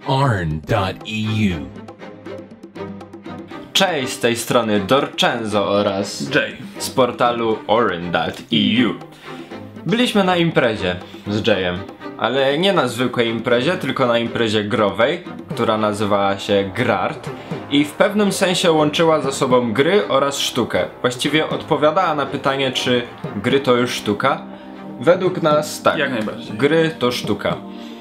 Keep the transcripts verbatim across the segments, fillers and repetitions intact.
arn dot e u. Cześć, z tej strony Dorczenzo oraz Jay z portalu arn dot e u. Byliśmy na imprezie z Jayem, ale nie na zwykłej imprezie, tylko na imprezie growej, która nazywała się Grart i w pewnym sensie łączyła ze sobą gry oraz sztukę. Właściwie odpowiadała na pytanie, czy gry to już sztuka. Według nas tak, jak najbardziej. Gry to sztuka.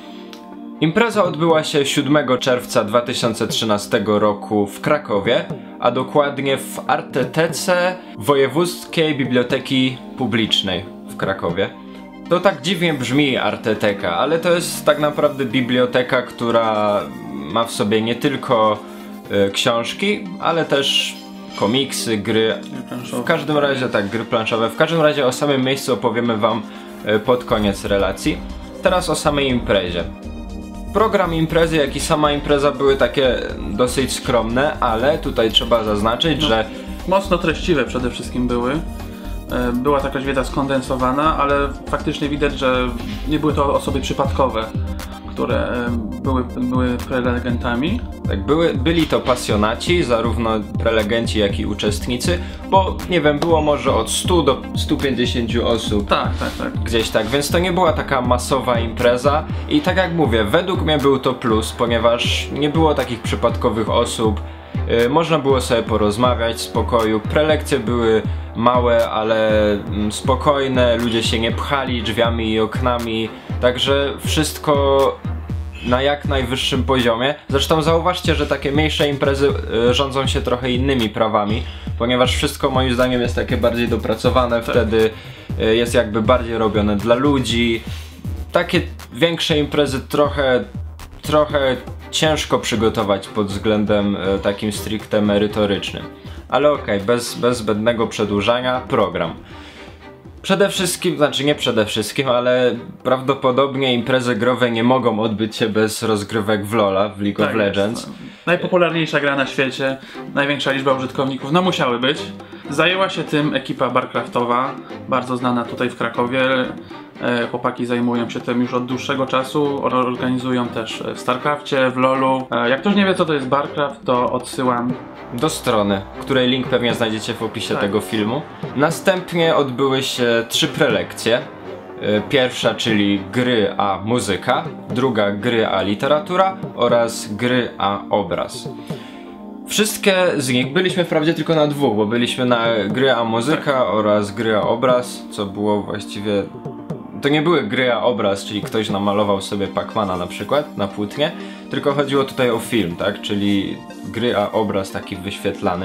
Impreza odbyła się siódmego czerwca dwa tysiące trzynastego roku w Krakowie, a dokładnie w Artetece Wojewódzkiej Biblioteki Publicznej w Krakowie. To tak dziwnie brzmi Arteteka, ale to jest tak naprawdę biblioteka, która ma w sobie nie tylko y, książki, ale też komiksy, gry. W każdym razie tak, gry planszowe. W każdym razie o samym miejscu opowiemy wam y, pod koniec relacji. Teraz o samej imprezie. Program imprezy, jak i sama impreza były takie dosyć skromne, ale tutaj trzeba zaznaczyć, no, że mocno treściwe przede wszystkim były. Była taka wiedza skondensowana, ale faktycznie widać, że nie były to osoby przypadkowe, które były, były prelegentami. Tak, były, byli to pasjonaci, zarówno prelegenci, jak i uczestnicy, bo nie wiem, było może od stu do stu pięćdziesięciu osób. Tak, tak, tak. Gdzieś tak, więc to nie była taka masowa impreza i tak jak mówię, według mnie był to plus, ponieważ nie było takich przypadkowych osób. Yy, można było sobie porozmawiać w spokoju, prelekcje były małe, ale mm, spokojne, ludzie się nie pchali drzwiami i oknami, także wszystko na jak najwyższym poziomie. Zresztą zauważcie, że takie mniejsze imprezy yy, rządzą się trochę innymi prawami, ponieważ wszystko moim zdaniem jest takie bardziej dopracowane, tak. Wtedy yy, jest jakby bardziej robione dla ludzi. Takie większe imprezy trochę, trochę ciężko przygotować pod względem e, takim stricte merytorycznym. Ale okej, okay, bez, bez zbędnego przedłużania, program. Przede wszystkim, znaczy nie przede wszystkim, ale prawdopodobnie imprezy growe nie mogą odbyć się bez rozgrywek w LoL'a, w League tak of Legends. Jest. Najpopularniejsza gra na świecie, największa liczba użytkowników, no musiały być. Zajęła się tym ekipa Barcraftowa, bardzo znana tutaj w Krakowie. Chłopaki zajmują się tym już od dłuższego czasu, organizują też w StarCrafcie, w LoL'u. Jak ktoś nie wie, co to jest Barcraft, to odsyłam do strony, której link pewnie znajdziecie w opisie tak. tego filmu. Następnie odbyły się trzy prelekcje. Pierwsza, czyli gry a muzyka, druga gry a literatura oraz gry a obraz. Wszystkie z nich byliśmy wprawdzie tylko na dwóch, bo byliśmy na gry a muzyka tak. oraz gry a obraz, co było właściwie... To nie były gry a obraz, czyli ktoś namalował sobie Pacmana na przykład na płótnie, tylko chodziło tutaj o film, tak? Czyli gry a obraz taki wyświetlany.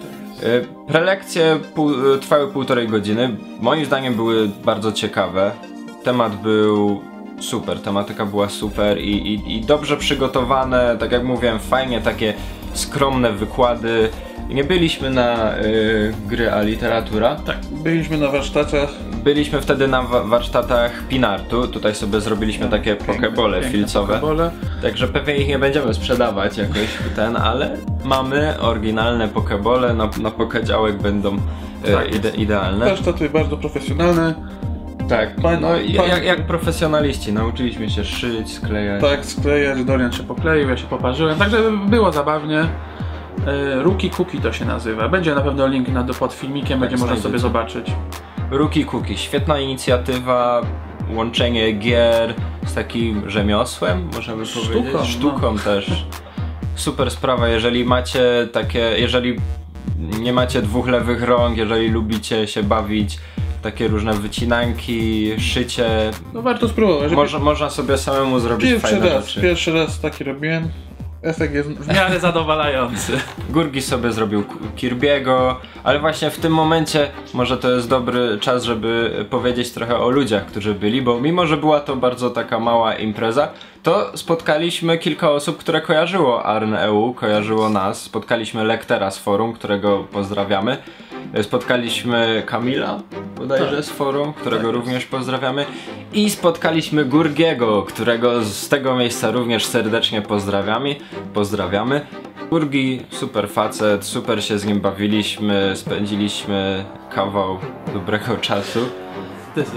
Prelekcje pół, trwały półtorej godziny, moim zdaniem były bardzo ciekawe. Temat był super, tematyka była super i, i, i dobrze przygotowane, tak jak mówiłem, fajnie takie skromne wykłady. Nie byliśmy na y, gry a literatura. Tak, byliśmy na warsztatach. Byliśmy wtedy na wa warsztatach Pinartu. Tutaj sobie zrobiliśmy takie pokebole filcowe. Pokebole. Także pewnie ich nie będziemy sprzedawać jakoś ten, ale mamy oryginalne pokebole, na, na pokedziałek będą y, tak ide idealne. Warsztaty bardzo profesjonalne. Tak, pan, no pan, jak, jak profesjonaliści, nauczyliśmy się szyć, sklejać. Tak, sklejać, Dorian się pokleił, ja się poparzyłem, także było zabawnie. Rookie Cookie to się nazywa. Będzie na pewno link na, pod filmikiem, tak, będzie można sobie zobaczyć. Rookie Cookie, świetna inicjatywa, łączenie gier z takim rzemiosłem, możemy Sztuką, powiedzieć. Sztuką no. też. Super sprawa, jeżeli macie takie, jeżeli nie macie dwóch lewych rąk, jeżeli lubicie się bawić takie różne wycinanki, szycie. No warto spróbować. Można, można sobie samemu zrobić pierwszy fajne raz, rzeczy. Pierwszy raz taki robiłem. Efekt jest w miarę zadowalający. Gurgi sobie zrobił Kirby'ego, ale właśnie w tym momencie może to jest dobry czas, żeby powiedzieć trochę o ludziach, którzy byli, bo mimo, że była to bardzo taka mała impreza, to spotkaliśmy kilka osób, które kojarzyło Arn kropka e u, kojarzyło nas. Spotkaliśmy Lektera z forum, którego pozdrawiamy. Spotkaliśmy Kamila, bodajże z forum, którego tak również pozdrawiamy. I spotkaliśmy Gurgiego, którego z tego miejsca również serdecznie pozdrawiamy. pozdrawiamy. Gurgi, super facet, super się z nim bawiliśmy, spędziliśmy kawał dobrego czasu.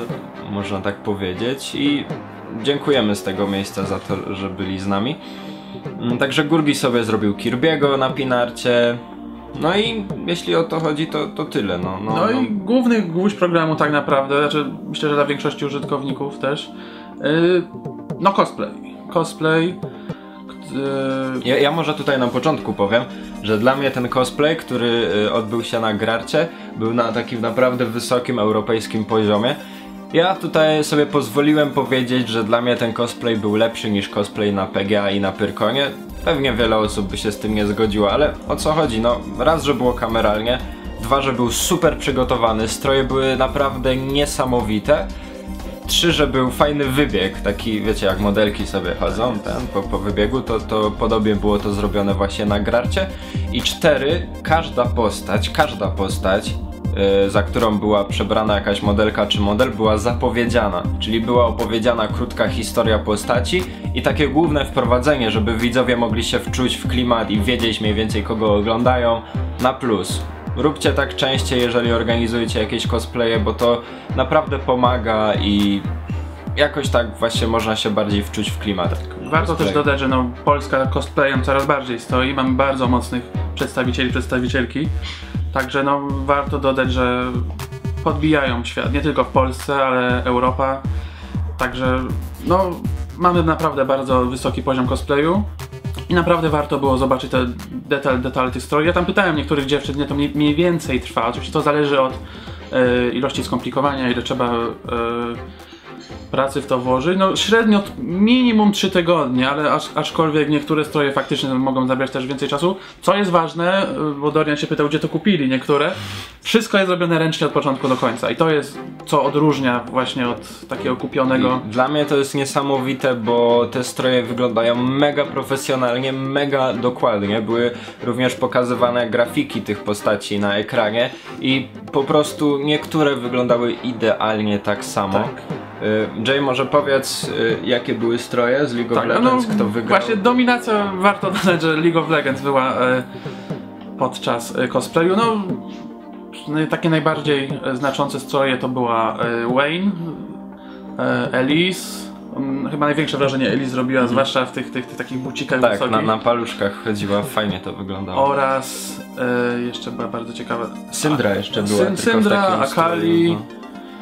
Można tak powiedzieć. I dziękujemy z tego miejsca za to, że byli z nami. Także Gurgi sobie zrobił Kirby'ego na pinarcie. No i jeśli o to chodzi, to, to tyle. No, no, no i no. główny gwóźdź programu tak naprawdę, znaczy myślę, że dla większości użytkowników też, yy, no cosplay. Cosplay. Yy... Ja, ja może tutaj na początku powiem, że dla mnie ten cosplay, który odbył się na Grarcie, był na takim naprawdę wysokim europejskim poziomie. Ja tutaj sobie pozwoliłem powiedzieć, że dla mnie ten cosplay był lepszy niż cosplay na P G A i na Pyrkonie. Pewnie wiele osób by się z tym nie zgodziło, ale o co chodzi? No raz, że było kameralnie, dwa, że był super przygotowany, stroje były naprawdę niesamowite, trzy, że był fajny wybieg, taki wiecie jak modelki sobie chodzą ten, po, po wybiegu, to, to podobnie było to zrobione właśnie na Grarcie. I cztery, każda postać, każda postać za którą była przebrana jakaś modelka czy model, była zapowiedziana, czyli była opowiedziana krótka historia postaci i takie główne wprowadzenie, żeby widzowie mogli się wczuć w klimat i wiedzieć mniej więcej kogo oglądają, na plus. Róbcie tak częściej, jeżeli organizujecie jakieś cosplaye, bo to naprawdę pomaga i jakoś tak właśnie można się bardziej wczuć w klimat. Warto cosplay. Też dodać, że no, Polska cosplayem coraz bardziej stoi, mamy bardzo mocnych przedstawicieli, przedstawicielki. Także no warto dodać, że podbijają świat, nie tylko w Polsce, ale Europa. Także no mamy naprawdę bardzo wysoki poziom cosplayu i naprawdę warto było zobaczyć te detal, detale tych strojów. Ja tam pytałem niektórych dziewczyn, nie, to mniej więcej trwa, oczywiście to zależy od e, ilości skomplikowania, ile trzeba e, pracy w to włożyć. No średnio minimum trzy tygodnie, ale acz, aczkolwiek niektóre stroje faktycznie mogą zabrać też więcej czasu. Co jest ważne, bo Dorian się pytał, gdzie to kupili niektóre. Wszystko jest robione ręcznie od początku do końca i to jest co odróżnia właśnie od takiego kupionego. I dla mnie to jest niesamowite, bo te stroje wyglądają mega profesjonalnie, mega dokładnie. Były również pokazywane grafiki tych postaci na ekranie i po prostu niektóre wyglądały idealnie tak samo. Tak. Jay, może powiedz, jakie były stroje z League of tak, Legends, no, kto wygrał? Właśnie dominacja, warto dodać, że League of Legends była e, podczas e, cosplayu. No, takie najbardziej znaczące stroje to była e, Wayne, e, Elise. Chyba największe wrażenie Elise zrobiła, mm. zwłaszcza w tych, tych, tych takich bucikach tak, wysokich. Tak, na, na paluszkach chodziła, fajnie to wyglądało. Oraz e, jeszcze była bardzo ciekawa... Syndra jeszcze była. Syn, Syndra, Akali... No.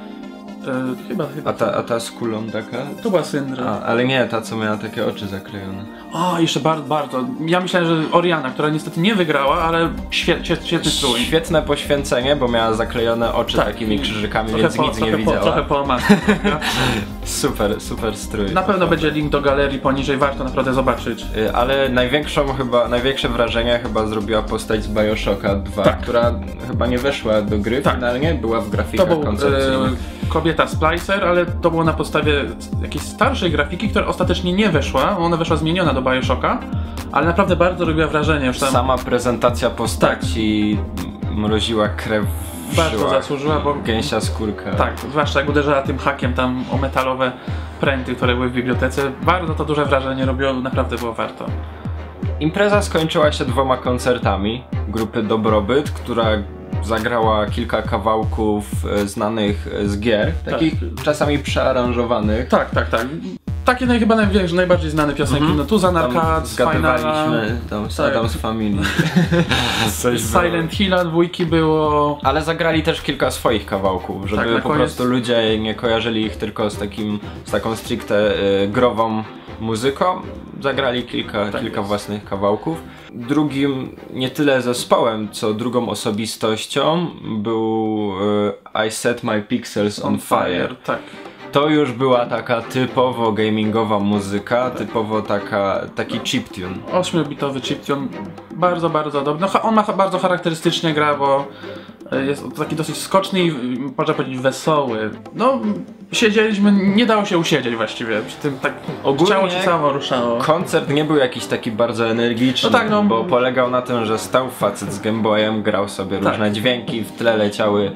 E, chyba, chyba. A ta, a ta z kulą taka? To była Syndra. A, ale nie, ta co miała takie oczy zaklejone. O, jeszcze bardzo, bardzo. Ja myślałem, że Oriana, która niestety nie wygrała, ale świe, świe, świetny strój. Świetne poświęcenie, bo miała zaklejone oczy tak. takimi krzyżykami, trochę więc po, nic nie po, widziała. Trochę po matce. Super, super strój. Na pewno będzie link do galerii poniżej, warto naprawdę zobaczyć. Ale największą chyba, największe wrażenie chyba zrobiła postać z Bioshocka dwa, tak. która chyba nie weszła do gry tak. finalnie, była w grafikach to był, koncepcyjnych. E, kobieta Splicer, ale to było na podstawie jakiejś starszej grafiki, która ostatecznie nie weszła, ona weszła zmieniona do Bioshocka, ale naprawdę bardzo robiła wrażenie. Już tam... Sama prezentacja postaci tak. mroziła krew w Bardzo żyłach. zasłużyła, bo... Gęsia skórka. Tak, zwłaszcza jak uderzała tym hakiem tam o metalowe pręty, które były w bibliotece. Bardzo to duże wrażenie robiło, naprawdę było warto. Impreza skończyła się dwoma koncertami grupy Dobrobyt, która zagrała kilka kawałków znanych z gier, takich tak. czasami przearanżowanych. Tak, tak, tak. Takie naj, chyba największe, najbardziej znane piosenki, mm-hmm. no tu za Narcats, Finala, tam z tak. Adam's Family. Silent Hilla dwójki było. Ale zagrali też kilka swoich kawałków, żeby tak, po koniec... prostu ludzie nie kojarzyli ich tylko z takim, z taką stricte y, grową muzyką. Zagrali kilka, tak kilka własnych kawałków. Drugim, nie tyle zespołem, co drugą osobistością był y, I Set My Pixels on, on Fire. fire. Tak. To już była taka typowo gamingowa muzyka, tak. typowo taka, taki chiptune. ośmiobitowy chiptune, bardzo, bardzo dobry. No, on ma bardzo charakterystycznie gra, bo jest taki dosyć skoczny i można powiedzieć wesoły. No, siedzieliśmy, nie dało się usiedzieć właściwie, przy tym tak ogólnie ciało się samo ruszało. Koncert nie był jakiś taki bardzo energiczny, no tak, no, bo polegał na tym, że stał facet z Game Boyem, grał sobie tak. różne dźwięki, w tle leciały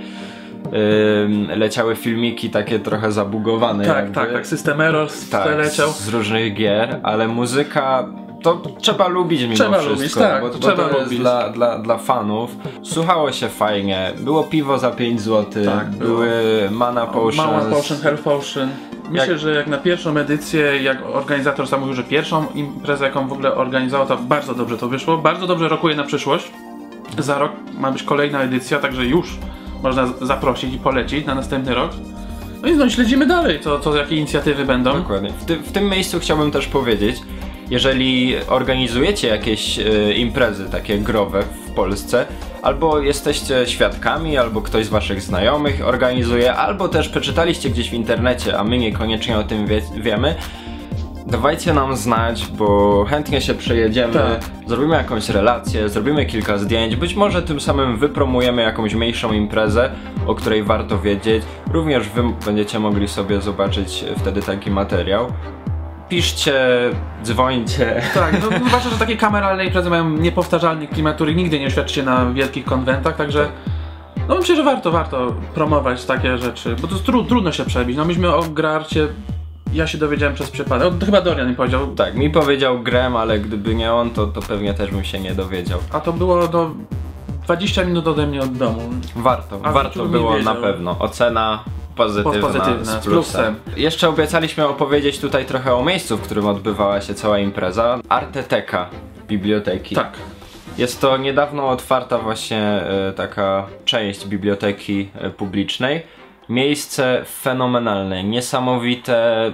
Yy, leciały filmiki takie trochę zabugowane. Tak, jakby. tak, tak, System Error w tak, tle leciał. Z różnych gier, ale muzyka to trzeba lubić mimo trzeba wszystko, lubić, tak, bo, trzeba bo to lubić. jest dla, dla, dla fanów. Słuchało się fajnie, było piwo za pięć złotych, tak, były mana potions, mana potion, health potion. Myślę, Jak- że jak na pierwszą edycję, jak organizator sam mówił, że pierwszą imprezę, jaką w ogóle organizował, to bardzo dobrze to wyszło. Bardzo dobrze rokuje na przyszłość. Za rok ma być kolejna edycja, także już można z- zaprosić i polecić na następny rok. No i no, śledzimy dalej, co, co jakie inicjatywy będą. Dokładnie. W, ty, w tym miejscu chciałbym też powiedzieć, jeżeli organizujecie jakieś e, imprezy takie growe w Polsce, albo jesteście świadkami, albo ktoś z waszych znajomych organizuje, albo też przeczytaliście gdzieś w internecie, a my niekoniecznie o tym wie, wiemy, dawajcie nam znać, bo chętnie się przejedziemy, Tak. zrobimy jakąś relację, zrobimy kilka zdjęć, być może tym samym wypromujemy jakąś mniejszą imprezę, o której warto wiedzieć. Również wy będziecie mogli sobie zobaczyć wtedy taki materiał. Piszcie, dzwońcie. Tak, no zwłaszcza, że takie kameralne imprezy mają niepowtarzalny klimat, który nigdy nie uświadczy na wielkich konwentach, także no myślę, że warto, warto promować takie rzeczy, bo to jest tru, trudno się przebić. No myśmy o Grarcie, ja się dowiedziałem przez przypadek, o, to chyba Dorian mi powiedział, Tak, mi powiedział Grem, ale gdyby nie on, to, to pewnie też bym się nie dowiedział. a to było do dwadzieścia minut ode mnie od domu. Warto, A warto bym było nie na wiedział. pewno. Ocena pozytywna, Pozytywna, z z plusem. plusem. Jeszcze obiecaliśmy opowiedzieć tutaj trochę o miejscu, w którym odbywała się cała impreza. Arteteka biblioteki. Tak. Jest to niedawno otwarta właśnie e, taka część biblioteki e, publicznej. Miejsce fenomenalne, niesamowite.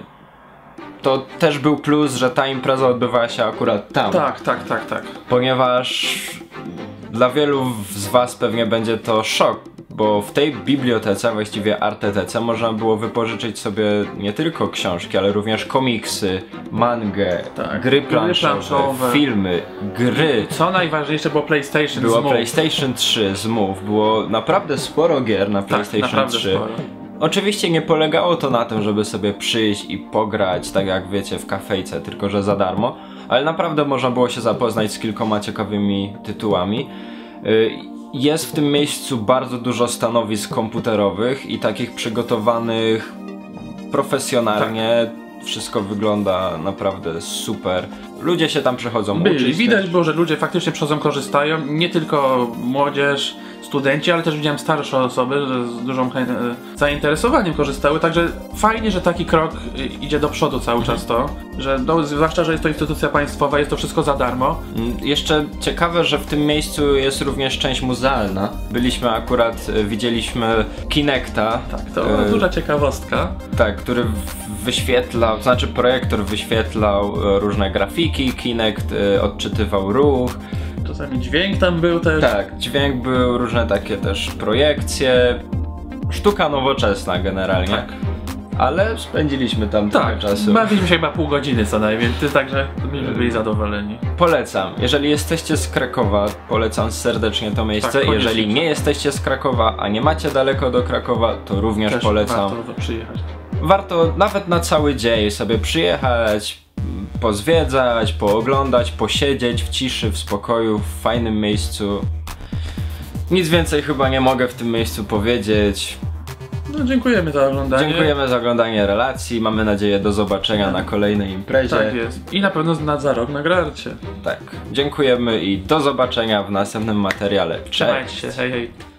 To też był plus, że ta impreza odbywała się akurat tam. Tak, tak, tak, tak. Ponieważ dla wielu z was pewnie będzie to szok, bo w tej bibliotece, właściwie artetece, można było wypożyczyć sobie nie tylko książki, ale również komiksy, mangę, Tak, gry gry planszowe, planszowe. filmy, gry. Co najważniejsze było PlayStation Było Smooth. PlayStation trzy z Move, było naprawdę sporo gier na Tak, PlayStation naprawdę trzy. sporo. Oczywiście nie polegało to na tym, żeby sobie przyjść i pograć, tak jak wiecie, w kafejce, tylko że za darmo, ale naprawdę można było się zapoznać z kilkoma ciekawymi tytułami. Y, Jest w tym miejscu bardzo dużo stanowisk komputerowych i takich przygotowanych profesjonalnie. Wszystko wygląda naprawdę super. Ludzie się tam przychodzą Byli. uczyć. Widać też. było, że ludzie faktycznie przychodzą, korzystają. Nie tylko młodzież, studenci, ale też widziałem starsze osoby, że z dużym chę- e, zainteresowaniem korzystały. Także fajnie, że taki krok y, idzie do przodu cały czas to. Że no, zwłaszcza, że jest to instytucja państwowa, jest to wszystko za darmo. Mm, Jeszcze ciekawe, że w tym miejscu jest również część muzealna. Byliśmy akurat, e, widzieliśmy Kinecta. Tak, to e, duża ciekawostka. Tak, który w- wyświetlał, to znaczy projektor wyświetlał e, różne grafiki, Kinect e, odczytywał ruch. Czasami dźwięk tam był też. Tak, dźwięk był, różne takie też projekcje. Sztuka nowoczesna generalnie. Tak. Ale spędziliśmy tam trochę Tak, czasu. bawiliśmy się chyba pół godziny co najmniej, ty także byli, byli zadowoleni. Polecam. Jeżeli jesteście z Krakowa, polecam serdecznie to miejsce. Tak, koniecznie. Jeżeli nie jesteście z Krakowa, a nie macie daleko do Krakowa, to również Też polecam. warto przyjechać. Warto nawet na cały dzień sobie przyjechać, m, pozwiedzać, pooglądać, posiedzieć w ciszy, w spokoju, w fajnym miejscu. Nic więcej chyba nie mogę w tym miejscu powiedzieć. No dziękujemy za oglądanie. Dziękujemy za oglądanie relacji. Mamy nadzieję do zobaczenia na kolejnej imprezie. Tak jest. I na pewno na za rok na Grarcie. Tak. Dziękujemy i do zobaczenia w następnym materiale. Cześć! Trzymajcie się, hej hej.